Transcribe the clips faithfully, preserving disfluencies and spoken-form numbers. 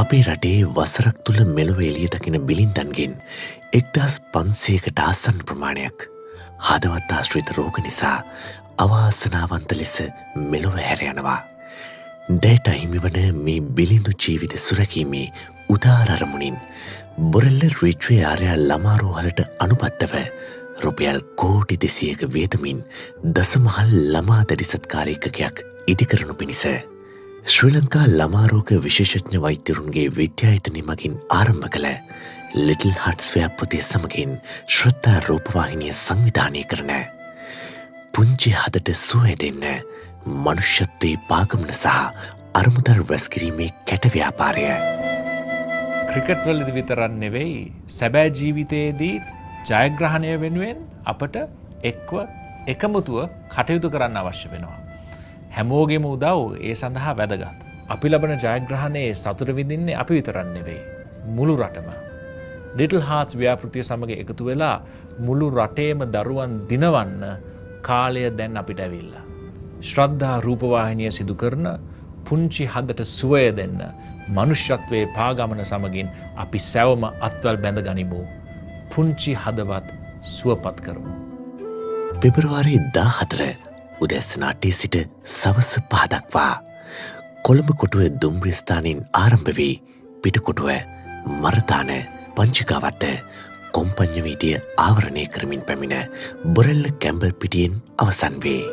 අපේ රටේ වසරක් තුළ මෙලොව එළිය දකින බිලින්දන්ගෙන් එක්දහස් පන්සියයකට ආසන්න ප්‍රමාණයක් හදවත් ආශ්‍රිත රෝග නිසා අවාසනාවන්ත ලෙස මෙලොව හැර යනවා. දැයට අහිමිවන මේ බිලිඳු ජීවිත සුරැකීමේ උදාර අරමුණින් බොරැල්ල රිට්වේ ආර්යා ළමාරෝහලට අනුබද්ධව රුපියල් කෝටි දෙසියක වියදමින් දසමහල් ළමා දැඩි සත්කාර ඒකකයක් ඉදිකරනු පිණිස ශ්‍රී ලංකා ළමාරෝග විශේෂඥ වෛද්‍යවරුන්ගේ විද්‍යායතනය මගින් ආරම්භ කළ ලිටල් හට්ස් ව්‍යාපෘතිය සමගින් ශ්‍රද්ධා රූපවාහිනිය සංවිධානය කරන පුංචි හදට සුවය දෙන්න මනුෂ්‍යත්වයේ පාගමන සහ අරමුදල් රැස්කිරීමේ කැට ව්‍යාපාරය. ක්‍රිකට් වලදී විතරක් නෙවෙයි සැබෑ ජීවිතයේදී ජයග්‍රහණය වෙනුවෙන් අපට එක්ව එකමුතුව කටයුතු කරන්න අවශ්‍ය වෙනවා. හැමෝගෙම උදව් ඒ සඳහා වැදගත්. අපි ලබන ජයග්‍රහණයේ සතුට විඳින්නේ අපි විතරක් නෙවෙයි මුළු රටම. ලිටල් හාර්ට්ස් ව්‍යාපෘතිය සමග එකතු වෙලා මුළු රටේම දරුවන් දිනවන්න කාලය දැන් අපිට ඇවිල්ලා. ශ්‍රද්ධා රූපවාහිනිය සිදු කරන පුංචි හදට සුවය දෙන්න මනුෂ්‍යත්වයේ පාගමන සමගින් අපි සැවම අත්වල් බැඳ ගනිමු. පුංචි හදවත් සුවපත් කරමු. පෙබරවාරි දාහතර උදැසන අටේ සිට සවස පහ දක්වා කොළඹ කොටුව දුම්රිය ස්ථානයෙන් ආරම්භ වී පිටකොටුව මරදාන පංචිකාවත්ත කොම්පඤ්ඤ වීදිය ආවරණය කරමින් පැමිණ බොරැල්ල කැම්බල් පිටියෙන් අවසන් වේ.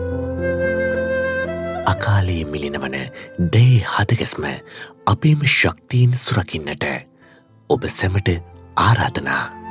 අකාලයේ මිලිනවන දැයේ හදගැස්ම අපේම ශක්තියෙන් සුරකින්නට ඔබ සැමට ආරාධනා.